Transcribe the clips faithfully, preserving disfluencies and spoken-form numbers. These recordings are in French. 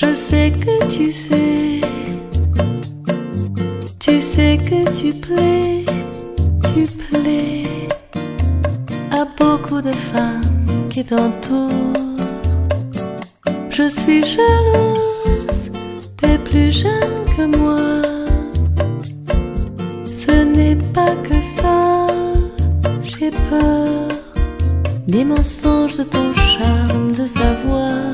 Je sais que tu sais, tu sais que tu plais, tu plais à beaucoup de femmes qui t'entourent. Je suis jalouse, t'es plus jeune que moi. Ce n'est pas que ça, j'ai peur des mensonges de ton charme, de savoir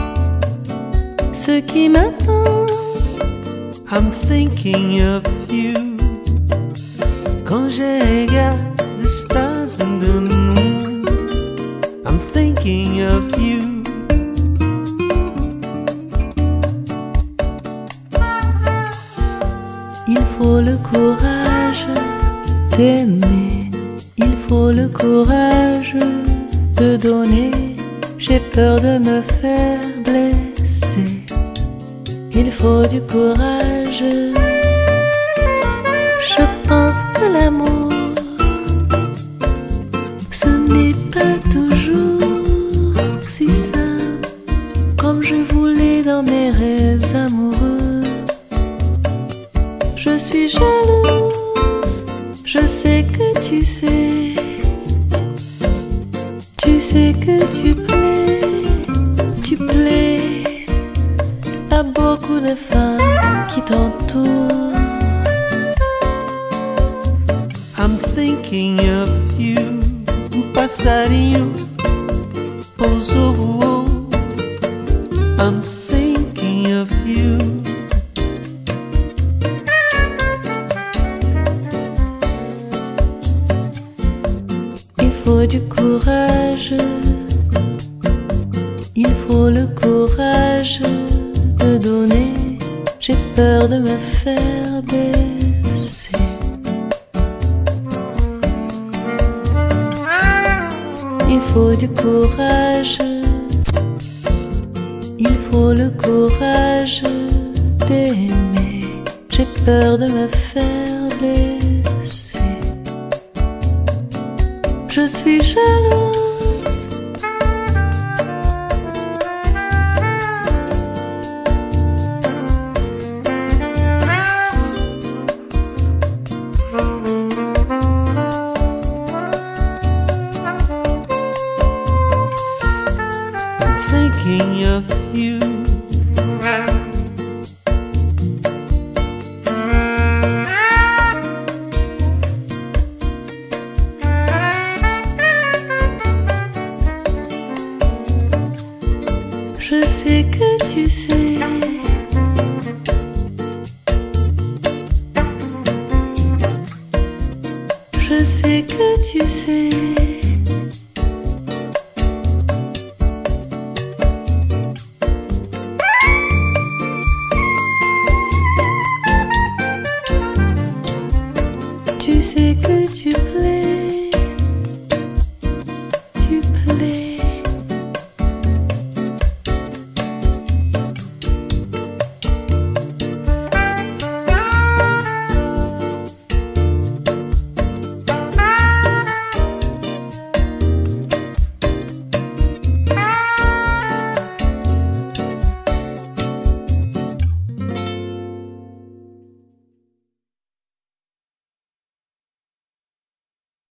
ce qui m'attend. I'm thinking of you quand je regarde the stars and the moon. I'm thinking of you. Il faut le courage d'aimer, il faut le courage de donner. J'ai peur de me faire blesser. Il faut du courage. Je pense que l'amour, ce n'est pas toujours si simple comme je voulais dans mes rêves amoureux. Je suis jalouse, je sais que tu sais, tu sais que tu plais, tu plais à beaucoup de femmes qui t'entourent. I'm thinking of you. Um passarinho pousou, voou. I'm thinking of you. Il faut du courage, il faut le courage de donner. J'ai peur de me faire baisser. Il faut du courage, il faut le courage d'aimer. J'ai peur de me faire blesser. Je suis jalouse. I'm thinking of you. Je sais que tu sais,